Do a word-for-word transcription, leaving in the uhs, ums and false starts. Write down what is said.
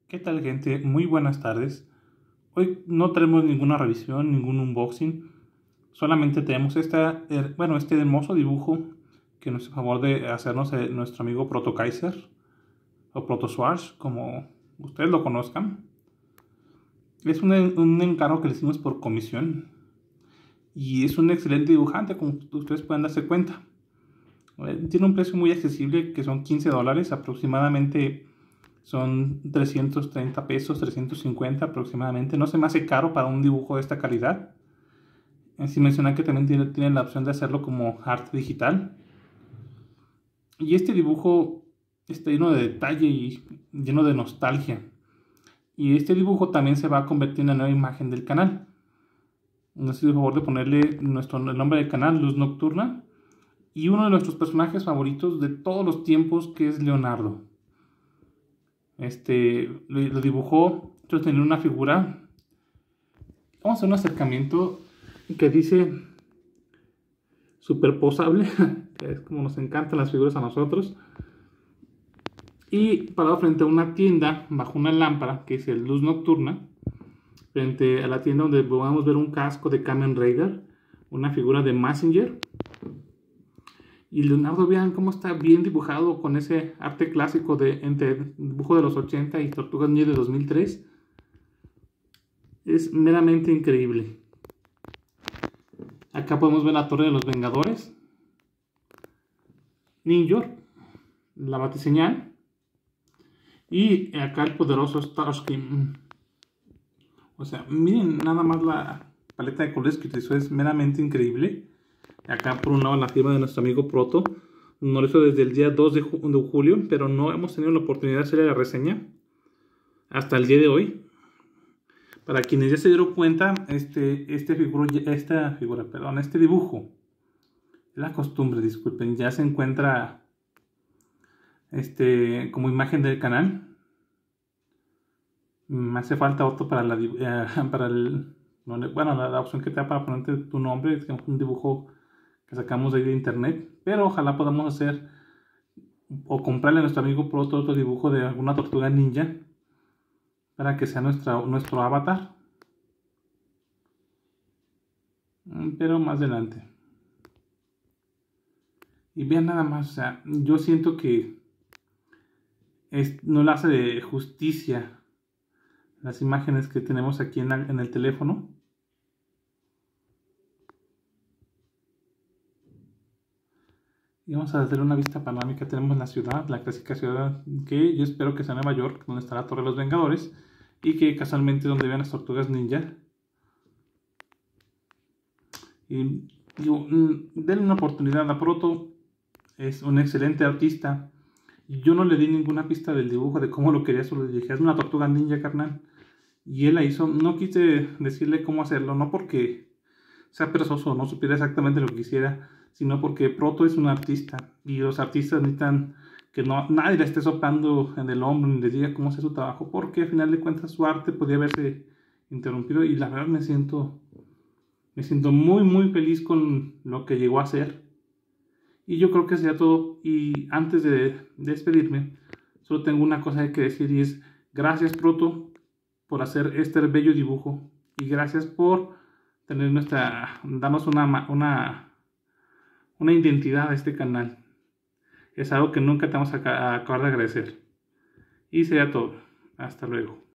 ¿Qué tal, gente? Muy buenas tardes. Hoy no tenemos ninguna revisión, ningún unboxing. Solamente tenemos esta, her- bueno, este hermoso dibujo que nos hizo favor de hacernos eh, nuestro amigo Proto Kaiser o Proto Schwarz, como ustedes lo conozcan. Es un, en- un encargo que le hicimos por comisión y es un excelente dibujante, como ustedes pueden darse cuenta. Eh, Tiene un precio muy accesible que son quince dólares aproximadamente. Son trescientos treinta pesos, trescientos cincuenta aproximadamente. No se me hace caro para un dibujo de esta calidad. Eh, Sin mencionar que también tiene, tiene la opción de hacerlo como arte digital. Y este dibujo está lleno de detalle y lleno de nostalgia. Y este dibujo también se va a convertir en la nueva imagen del canal. Nos hizo el favor de ponerle nuestro, el nombre del canal, Luz Nocturna. Y uno de nuestros personajes favoritos de todos los tiempos, que es Leonardo. Este lo, lo dibujó sosteniendo una figura. Vamos a hacer un acercamiento que dice superposable, que es como nos encantan las figuras a nosotros. Y parado frente a una tienda bajo una lámpara que dice Luz Nocturna, frente a la tienda donde podemos ver un casco de Kamen Rider, una figura de Messenger. Y Leonardo, vean cómo está bien dibujado con ese arte clásico de entre dibujo de los ochenta y Tortugas Ninja de dos mil tres. Es meramente increíble. Acá podemos ver la Torre de los Vengadores, Ninja, la Batiseñal y acá el poderoso Starscream. O sea, miren nada más la paleta de colores que utilizó, es meramente increíble. Acá por un lado la firma de nuestro amigo Proto. Nos lo hizo desde el día dos de, ju de julio, pero no hemos tenido la oportunidad de hacerle la reseña hasta el día de hoy. Para quienes ya se dieron cuenta, este, este figura, esta figura, perdón, este dibujo, la costumbre, disculpen, ya se encuentra este, como imagen del canal. Me hace falta otro para la, eh, para el, bueno, la, la opción que te da para ponerte tu nombre, es un dibujo que sacamos de ahí de internet, pero ojalá podamos hacer o comprarle a nuestro amigo Proto otro dibujo de alguna tortuga ninja para que sea nuestra, nuestro avatar, pero más adelante. Y vean nada más, o sea, yo siento que es, no le hace de justicia las imágenes que tenemos aquí en, la, en el teléfono. Y vamos a hacer una vista panorámica. Tenemos la ciudad, la clásica ciudad que yo espero que sea Nueva York, donde está la Torre de los Vengadores, y que casualmente donde vean las tortugas ninja. Y digo, denle una oportunidad a Proto, es un excelente artista. Yo no le di ninguna pista del dibujo de cómo lo quería, solo le dije, es una tortuga ninja, carnal. Y él la hizo, no quise decirle cómo hacerlo, no porque sea perezoso, no supiera exactamente lo que quisiera, sino porque Proto es un artista y los artistas necesitan que no, nadie le esté soplando en el hombro ni le diga cómo hacer su trabajo, porque al final de cuentas su arte podría haberse interrumpido y la verdad me siento, me siento muy muy feliz con lo que llegó a ser. Y yo creo que sería todo. Y antes de despedirme, solo tengo una cosa que decir y es gracias Proto por hacer este bello dibujo y gracias por tener nuestra, darnos una, una, una identidad a este canal. Es algo que nunca te vamos a acabar de agradecer. Y sería todo. Hasta luego.